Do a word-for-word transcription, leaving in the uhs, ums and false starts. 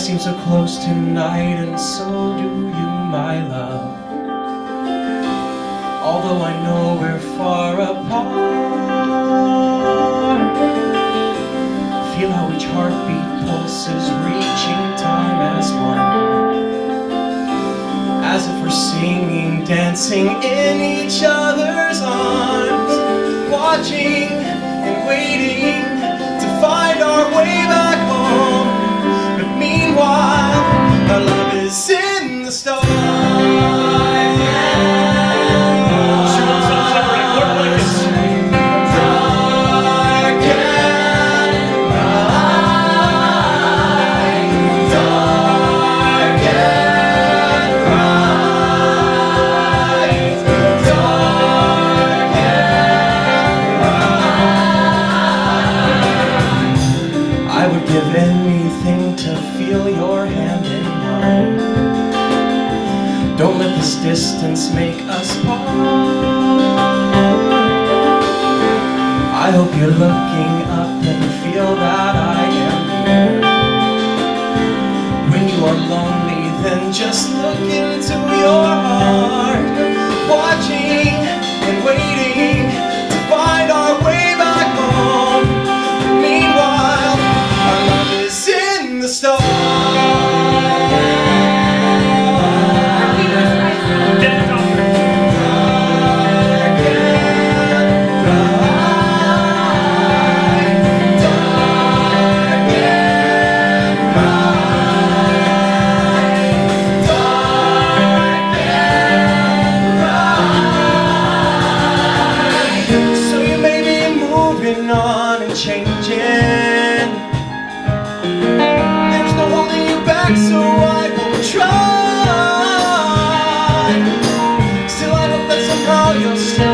seem so close tonight, and so do you, my love. Although I know we're far apart, feel how each heartbeat pulses, reaching time as one, as if we're singing, dancing in each other's arms, watching and waiting to find our way back home. But meanwhile, our love is in the stars. Give anything to feel your hand in mine. Don't let this distance make us part. I hope you're looking up and feel that I am here. When you are lonely, then just look into your heart, watching and waiting to find our way back home. Meanwhile, our love is in the stars. So you may be moving on and changing. There's no holding you back, so I will try. Still, I hope that somehow you'll stay.